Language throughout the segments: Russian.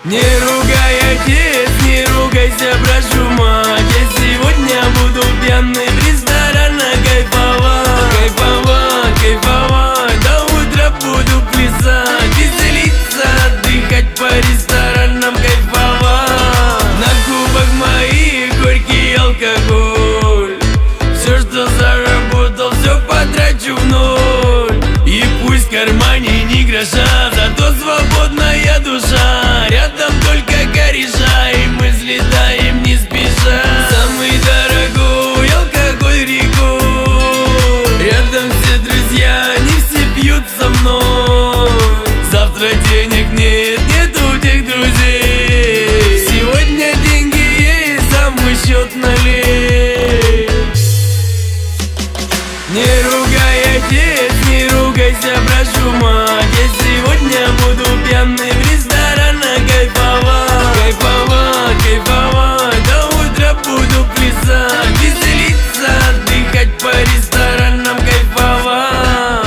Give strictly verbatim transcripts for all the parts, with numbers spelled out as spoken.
Не ругай, отец, не ругайся, прошу, мать. Я сегодня буду пьяный в ресторанах кайфовать, кайфовать, кайфовать. До утра буду плясать, веселиться, отдыхать по ресторанам, кайфовать. На губах моих горький алкоголь. Все, что заработал, все потрачу в ноль. И пусть в кармане ни гроша, зато свободная душа. Рядом только кореша, и мы взлетаем не спеша. Самый дорогой алкоголь рекой. Рядом все друзья, не все пьют со мной. Завтра денег нет, нету тех друзей. Сегодня деньги есть, за мой счет налей. Не ругай, отец, не ругайся, прошу, мать. Я сегодня буду пьяный в ресторанах кайфовать, кайфовать, кайфовать. До утра буду плясать, веселиться, отдыхать по ресторанам, кайфовать.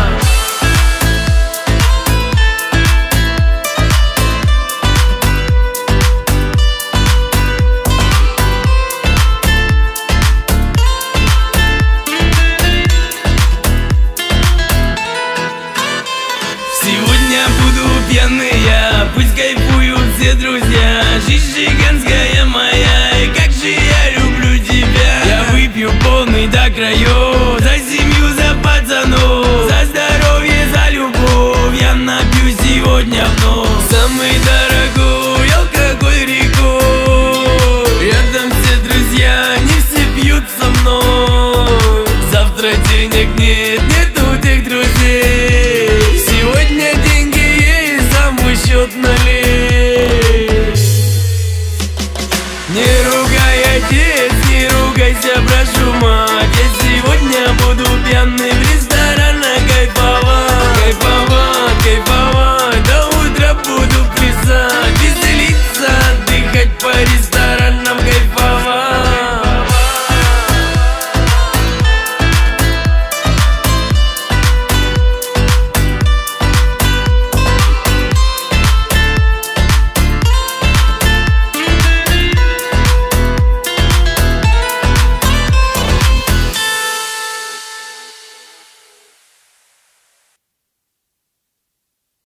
Сегодня буду пьяный я, пусть кайфуют все друзья. Жизнь гигантская моя, и как же я люблю тебя. Я выпью полный до краев, за семью, за пацанов, за здоровье, за любовь. Я напью сегодня вновь. Самый дорогой алкоголь рекой. Рядом все друзья, не все пьют со мной. Завтра денег нет, нету тех друзей. Сегодня деньги есть, за мой счет налей.